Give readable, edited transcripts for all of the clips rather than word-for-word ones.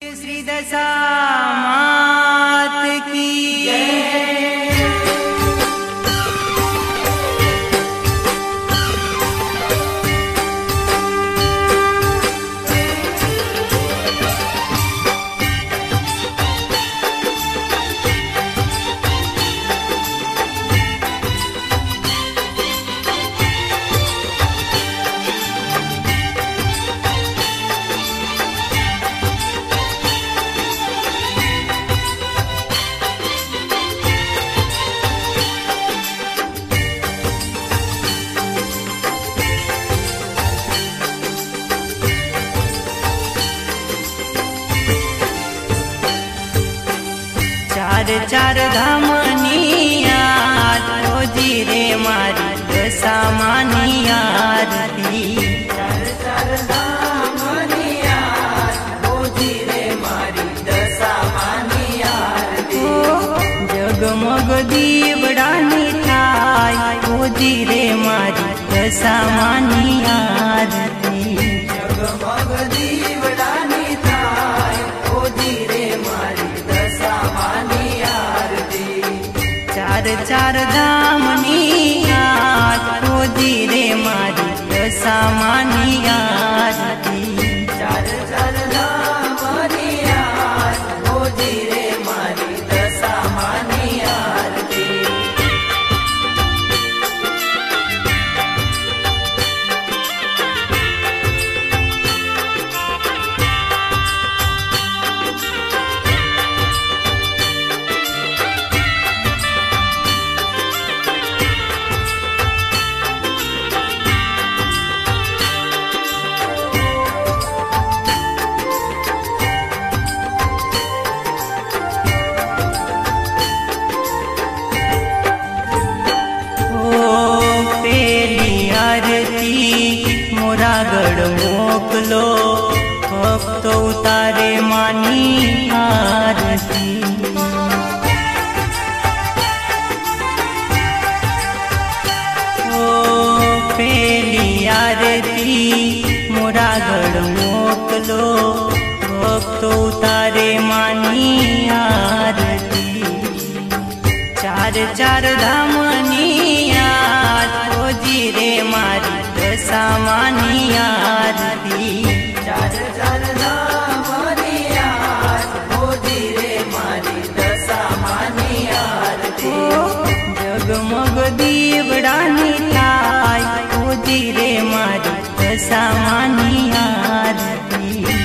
श्री दशा मात की जय। चार चार धामनी आरती रे मारी दशा मानी आरती। चार चार धामनी आरती रे मारी दशा मानी आरती। जगमग दीवडानी थाय ओजी रे मारी दशा मानी आरती। जगमग दीवडानी थाय ओजी रे मारी दशा मानी। चार चार धामनी आरती रे मारी दशा मानी आरती। चार चार धामनी आरती रे मारी दशा मानी आरती। मोरागढ़ मोकलो भक्त उतारे मानी आरती। ओ पहली आरती मोरागढ़ मोकलो भक्त उतारे मानी आरती। चार चार धामनी आरती रे मारी दशा मानी आरती। चार चार धामनी आरती रे मारी दशा मानी आरती। जगमग दीवडानी थाय ओजी रे मारी दशा मानी आरती।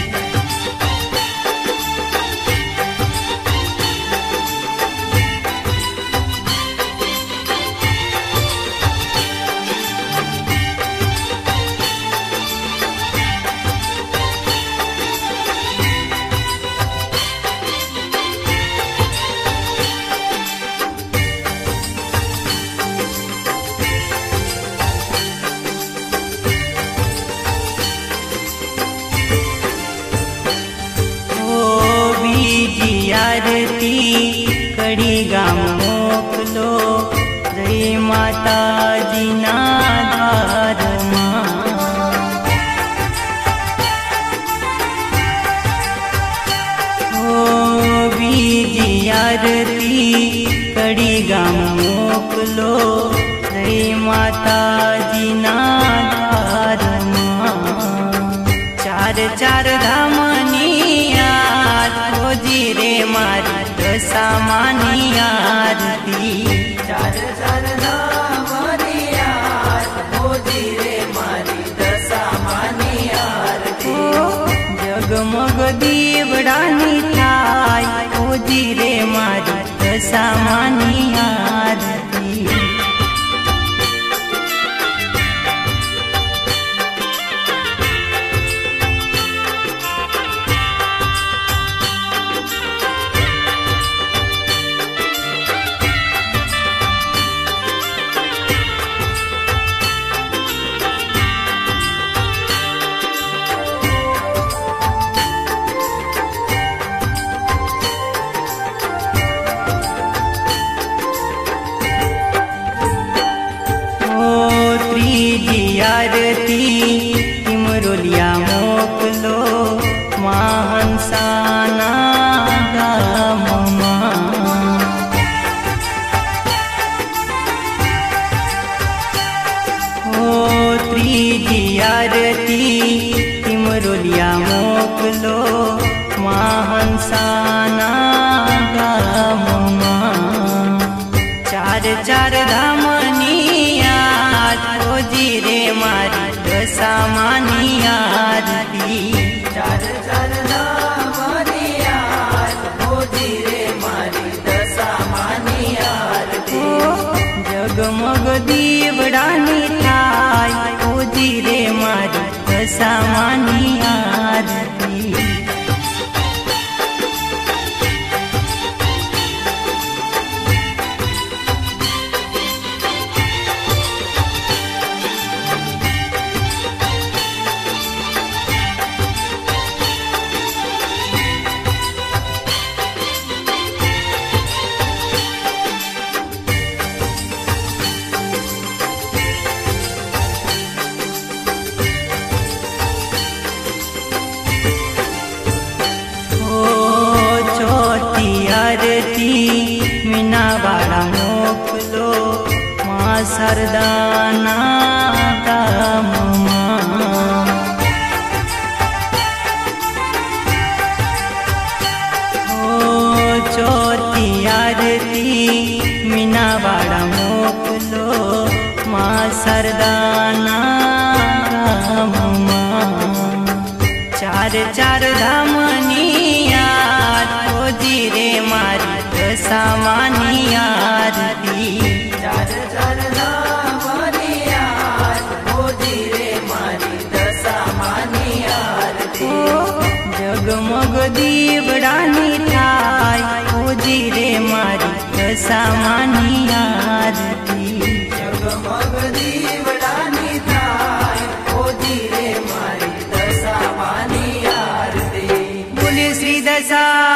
आरती कड़ी गाम मोकलो जय माता जी ना द्वार ओ बीजी आरती कड़ी गाम मोकलो जय माता जी ना द्वार। चार चार धामनी आरती रे मारी दशा मानी आरती। चार चार धामनी आरती रे मारी दशा मानी आरती। जगमग दीवडानी थाय ओजी रे मारी दशा मानी आरती। महांसाना गामમાં ચાર ચાર ધામની યાદ રોજી રે મારી દશામાની આરતી ચાર ચાર ધામની યાદ રોજી રે મારી દશામાની આરતી જગમગ દીવડાની થાય રોજી રે મારી દશામાની આરતી मीनावाड़ा मोकलो माँ सरदाना गामમાં ચોથી આરતી મીનાવાડા મોકલો માँ સરદાના ગામમાં ચાર ચાર ધામની યાદ રોજી રે મારી દશામાની આરતી ચાર ચાર ધામની યાદ રોજી રે મારી દશામાની આરતી જગમગ દીવડાની થાય રોજી રે મારી દશામાની આરતી જગમગ દીવડાની થાય રોજી રે મારી દશામાની આરતી બોલે શ્રી દશા